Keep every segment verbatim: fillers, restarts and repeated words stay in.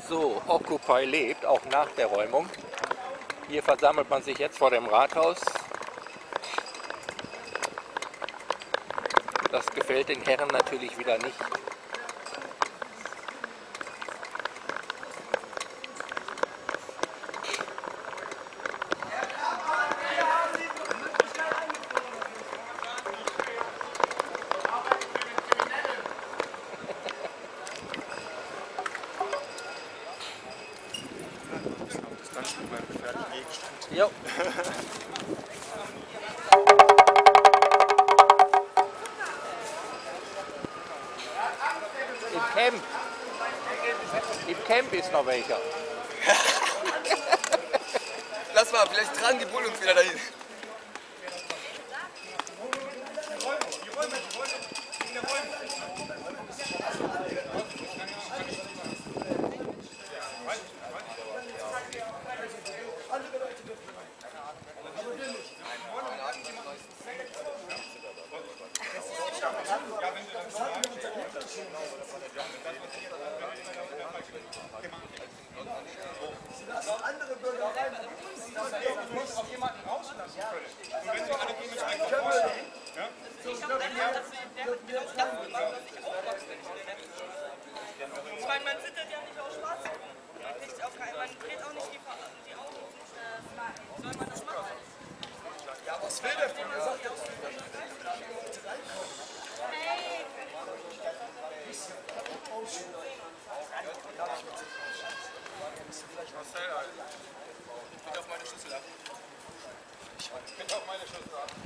So, Occupy lebt, auch nach der Räumung. Hier versammelt man sich jetzt vor dem Rathaus. Das gefällt den Herren natürlich wieder nicht. Jo. Im Camp. Im Camp ist noch welcher. Lass mal, vielleicht tragen die Bullen uns wieder dahin. Andere Bürger rein, du musst auf jemanden rauslassen können. Und wenn sie alle gegen mich einfach rausstehen, ja? Ich habe dann gedacht, dass der mit mir das Ganze macht, dass ich aufwachse, wenn ich den hätte. Ich meine, man zittert ja nicht aus Spaß. Man kriegt auf keinen, man dreht auch nicht die, die Augen. Soll man das machen? Ja, was will der von mir? Sagt er zu mir. Hey! Marcel, Alter. Bitte auf meine Schüssel ab. Bitte auf meine Schüssel ab.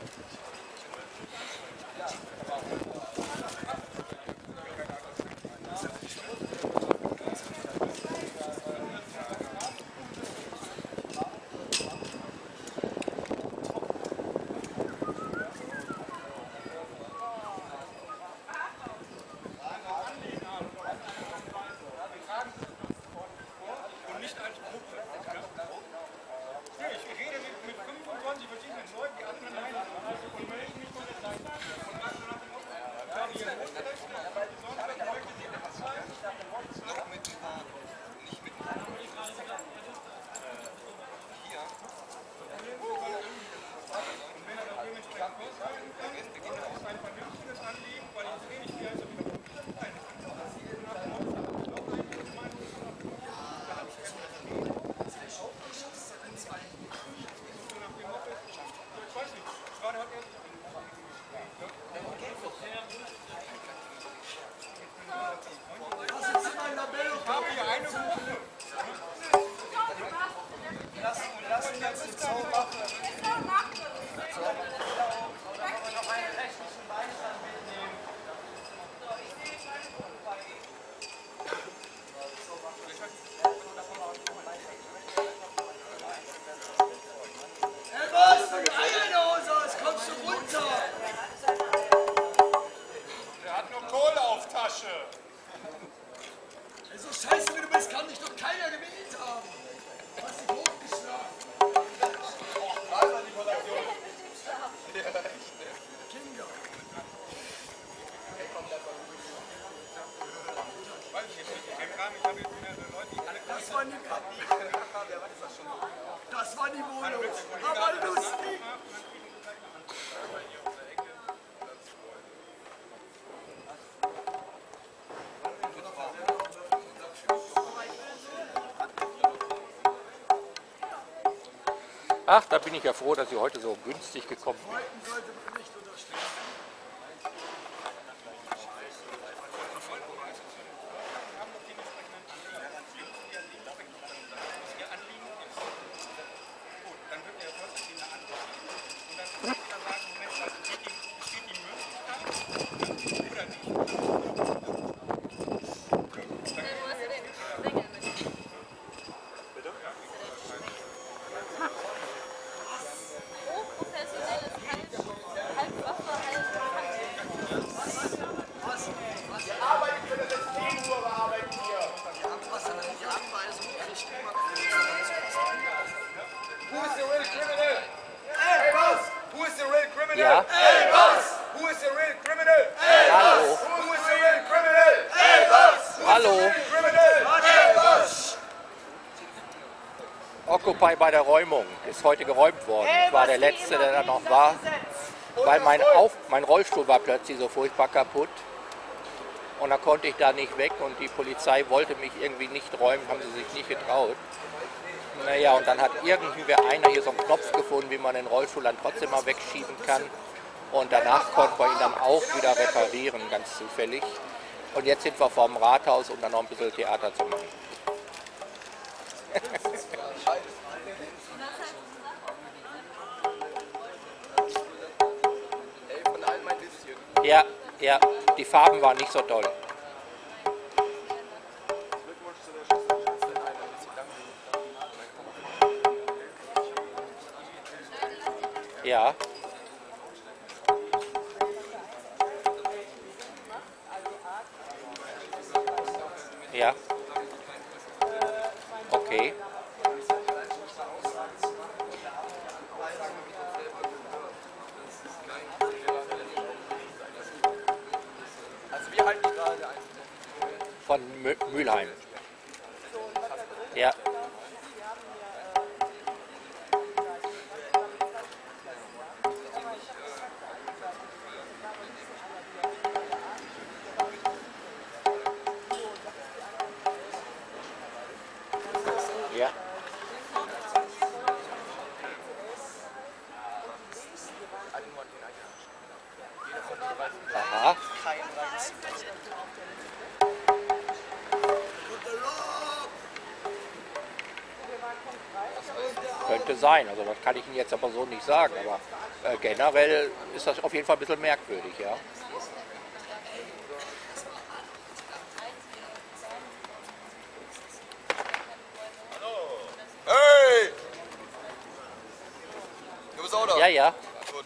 So scheiße wie du bist, kann dich doch keiner gewählt haben. Du hast dich hochgeschlagen. Oh, Alter, Manipulation. Kinder. Das war die Das war die Wohnung. Aber lustig. Ach, da bin ich ja froh, dass Sie heute so günstig gekommen sind. Ja? Hey, Boss! Who is the real criminal? Hey, Hallo. Boss! Who is the real criminal? Hey, Boss! Hallo. Criminal? Hey, Boss! Occupy bei der Räumung ist heute geräumt worden. Ich war der Letzte, der da noch war, weil mein, Auf, mein Rollstuhl war plötzlich so furchtbar kaputt. Und da konnte ich da nicht weg und die Polizei wollte mich irgendwie nicht räumen, haben sie sich nicht getraut. Naja, und dann hat irgendwer einer hier so einen Knopf gefunden, wie man den Rollstuhl dann trotzdem mal wegschieben kann. Und danach konnten wir ihn dann auch wieder reparieren, ganz zufällig. Und jetzt sind wir vor dem Rathaus, um dann noch ein bisschen Theater zu machen. Ja, ja, die Farben waren nicht so toll. Ja. Ja. Okay. Also wir halten gerade ein. Von Mü Mülheim. Ja. Ja. Aha. Könnte sein, also das kann ich Ihnen jetzt aber so nicht sagen, aber äh, generell ist das auf jeden Fall ein bisschen merkwürdig, ja. Hey! Du bist auch da? Ja, ja. Gut.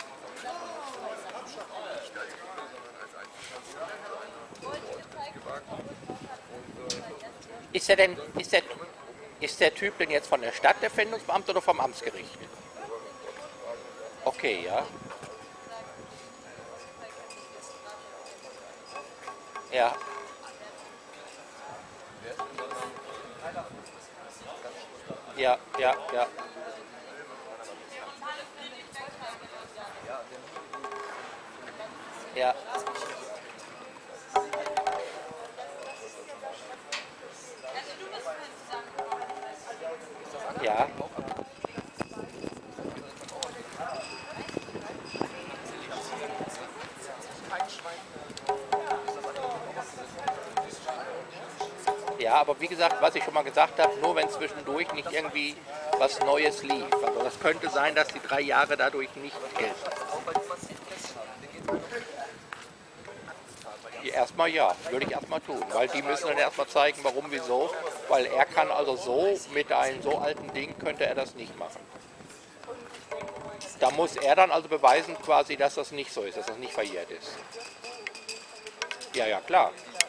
Ist der denn, ist der, ist der Typ denn jetzt von der Stadt, der Fendungsbeamte, oder vom Amtsgericht? Okay, ja. Ja. Ja, ja, ja. Ja. Ja. Ja, aber wie gesagt, was ich schon mal gesagt habe, nur wenn zwischendurch nicht irgendwie was Neues lief. Also das könnte sein, dass die drei Jahre dadurch nicht gelten. Erstmal ja, würde ich erstmal tun, weil die müssen dann erstmal zeigen, warum, wieso, weil er kann also so, mit einem so alten Ding könnte er das nicht machen. Da muss er dann also beweisen quasi, dass das nicht so ist, dass das nicht verjährt ist. Ja, ja, klar.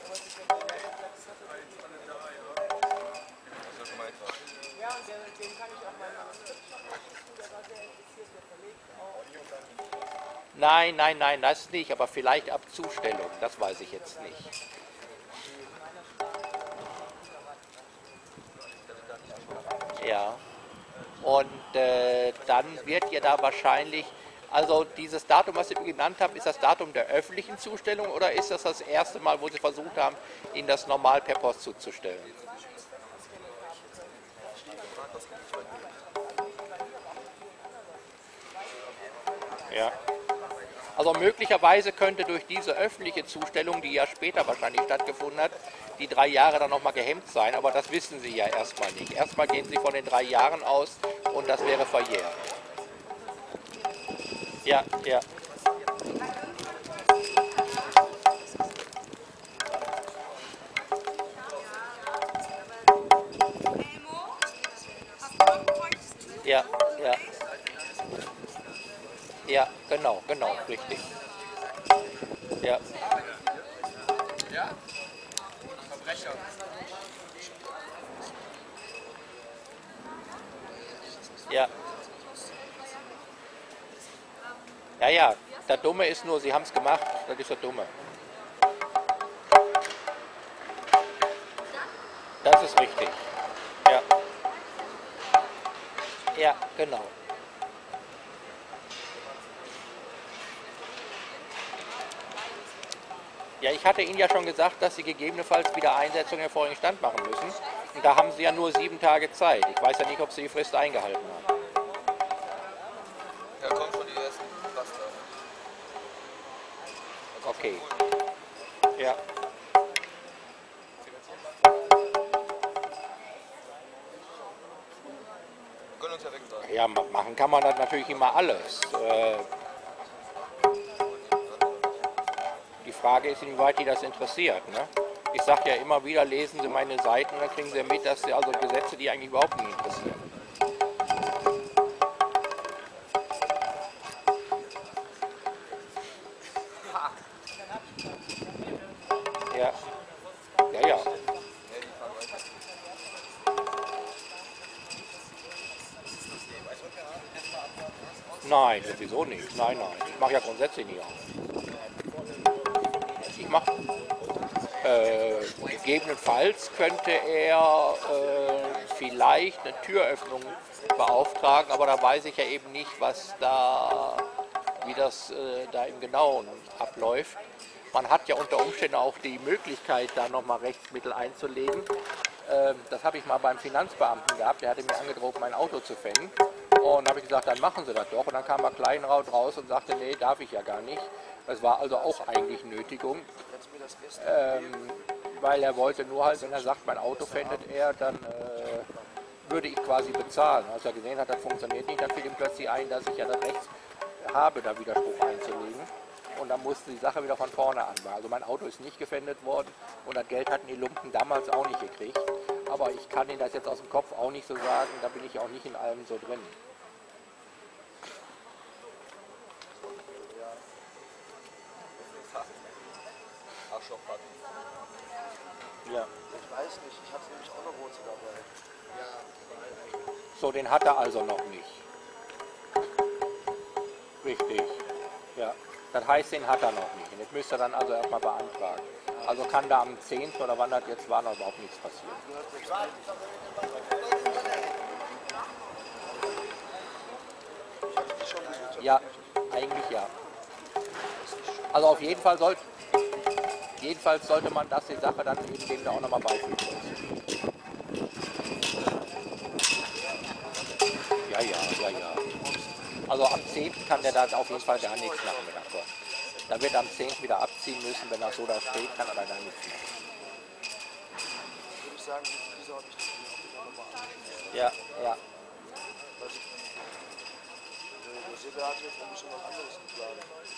Nein, nein, nein, das nicht, aber vielleicht ab Zustellung, das weiß ich jetzt nicht. Ja, und äh, dann wird ihr da wahrscheinlich, also dieses Datum, was ich genannt habe, ist das Datum der öffentlichen Zustellung oder ist das das erste Mal, wo Sie versucht haben, Ihnen das normal per Post zuzustellen? Ja. Also möglicherweise könnte durch diese öffentliche Zustellung, die ja später wahrscheinlich stattgefunden hat, die drei Jahre dann nochmal gehemmt sein, aber das wissen Sie ja erstmal nicht. Erstmal gehen Sie von den drei Jahren aus und das wäre verjährt. Ja, ja. Ja, ja. Ja, genau, genau, richtig. Ja. Ja? Verbrecher. Ja. Ja, ja, das Dumme ist nur, Sie haben es gemacht, das ist das Dumme. Das ist richtig. Ja. Ja, genau. Ja, ich hatte Ihnen ja schon gesagt, dass Sie gegebenenfalls wieder Einsetzung im vorigen Stand machen müssen. Und da haben Sie ja nur sieben Tage Zeit. Ich weiß ja nicht, ob Sie die Frist eingehalten haben. Ja, kommt schon die ersten Pflaster. Okay. Ja. Wir können uns ja weg sein. Ja, ma- machen kann man das natürlich immer alles. Äh, die Frage ist, inwieweit die das interessiert. Ne? Ich sage ja immer wieder, lesen Sie meine Seiten, dann kriegen Sie mit, dass Sie also Gesetze, die eigentlich überhaupt nicht interessieren. Ja, ja, ja. Nein, sowieso nicht. Nein, nein. Ich mache ja grundsätzlich nicht auf. Ich mache, äh, gegebenenfalls könnte er äh, vielleicht eine Türöffnung beauftragen, aber da weiß ich ja eben nicht, was da, wie das äh, da im Genauen abläuft. Man hat ja unter Umständen auch die Möglichkeit, da nochmal Rechtsmittel einzulegen. Ähm, das habe ich mal beim Finanzbeamten gehabt, der hatte mir angedroht, mein Auto zu pfänden. Und habe ich gesagt, dann machen Sie das doch. Und dann kam er Kleinraut raus und sagte, nee, darf ich ja gar nicht. Das war also auch eigentlich Nötigung, ähm, weil er wollte nur halt, wenn er sagt, mein Auto pfändet er, dann äh, würde ich quasi bezahlen. Als er gesehen hat, das funktioniert nicht, dann fiel ihm plötzlich ein, dass ich ja das Recht habe, da Widerspruch einzulegen. Und dann musste die Sache wieder von vorne anfangen. Also mein Auto ist nicht gefändet worden und das Geld hatten die Lumpen damals auch nicht gekriegt. Aber ich kann Ihnen das jetzt aus dem Kopf auch nicht so sagen, da bin ich auch nicht in allem so drin. Arschlochparty. Ja. Ich weiß nicht, ich habe nämlich auch noch Rote dabei. So, den hat er also noch nicht. Richtig. Ja. Das heißt, den hat er noch nicht. Und das müsste er dann also erstmal beantragen. Also kann da am zehnten oder wann das jetzt war, noch überhaupt nichts passieren. Ja, eigentlich ja. Also auf jeden Fall sollte, jedenfalls sollte man das die Sache dann eben dem da auch nochmal beifügen. Ja, ja, ja, ja. Also am zehnten kann der da auf jeden Fall gar nichts machen mit Akkord. Da wird er am zehnten wieder abziehen müssen, wenn das so da steht, kann er da gar nichts machen. Würde ich sagen, diese habe ich das nochmal an. Ja, ja. Der Silber hat jetzt nämlich schon was anderes geplant.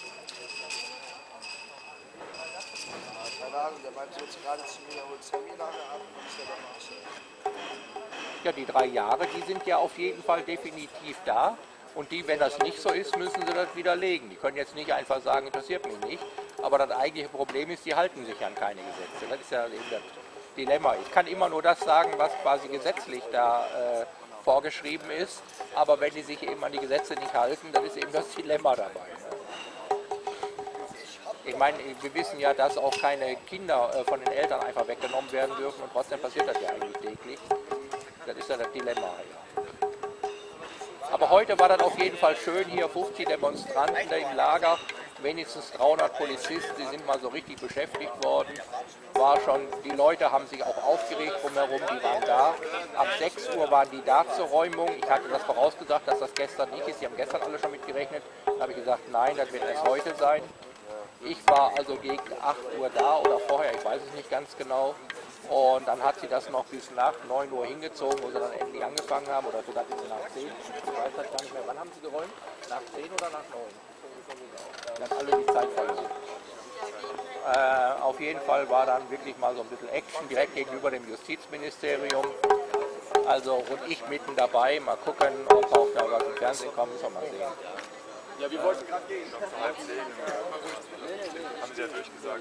Keine Ahnung, der meinte jetzt gerade zu mir, er holt Termine ab und ist ja dann auch. Ja, die drei Jahre, die sind ja auf jeden Fall definitiv da. Und die, wenn das nicht so ist, müssen sie das widerlegen. Die können jetzt nicht einfach sagen, interessiert mich nicht. Aber das eigentliche Problem ist, die halten sich an keine Gesetze. Das ist ja eben das Dilemma. Ich kann immer nur das sagen, was quasi gesetzlich da äh, vorgeschrieben ist. Aber wenn die sich eben an die Gesetze nicht halten, dann ist eben das Dilemma dabei. Ne? Ich meine, wir wissen ja, dass auch keine Kinder äh, von den Eltern einfach weggenommen werden dürfen. Und trotzdem passiert das ja eigentlich täglich. Das ist ja das Dilemma. Ja. Aber heute war das auf jeden Fall schön, hier fünfzig Demonstranten da im Lager, wenigstens dreihundert Polizisten, die sind mal so richtig beschäftigt worden. War schon, die Leute haben sich auch aufgeregt drumherum, die waren da. Ab sechs Uhr waren die da zur Räumung. Ich hatte das vorausgesagt, dass das gestern nicht ist. Die haben gestern alle schon mit gerechnet. Da habe ich gesagt, nein, das wird erst heute sein. Ich war also gegen acht Uhr da oder vorher, ich weiß es nicht ganz genau. Und dann hat sie das noch bis nach neun Uhr hingezogen, wo sie dann endlich angefangen haben, oder sogar bis nach zehn. Ich weiß das gar nicht mehr. Wann haben sie geräumt? Nach zehn oder nach neun? Dann alle die Zeit verloren. Äh, auf jeden Fall war dann wirklich mal so ein bisschen Action direkt gegenüber dem Justizministerium. Also und ich mitten dabei. Mal gucken, ob auch da was im Fernsehen kommt, müssen wir mal sehen. Ja, wir wollten gerade gehen. Halb zehn. Haben Sie ja durchgesagt.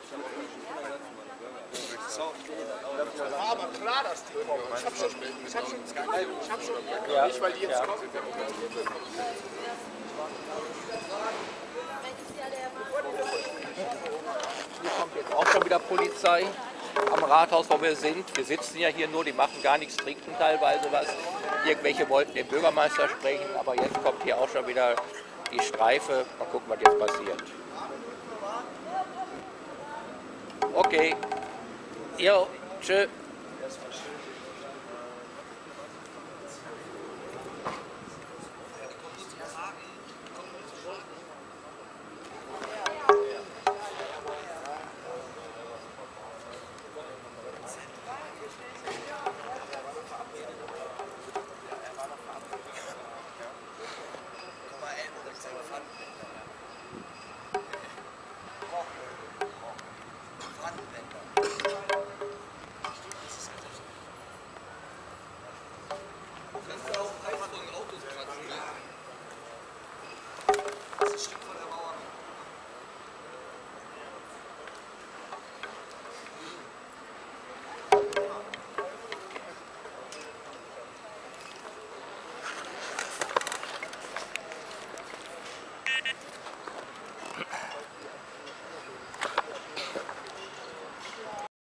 War aber klar, dass die kommen. Ich hab schon, ich hab schon, ich hab schon, Ja, nicht weil die jetzt ja. kommen. Hier kommt jetzt auch schon wieder Polizei. am Rathaus, wo wir sind. Wir sitzen ja hier nur, die machen gar nichts, trinken teilweise was. Irgendwelche wollten den Bürgermeister sprechen, aber jetzt kommt hier auch schon wieder die Streife. Mal gucken, was jetzt passiert. Okay. Jo, tschö.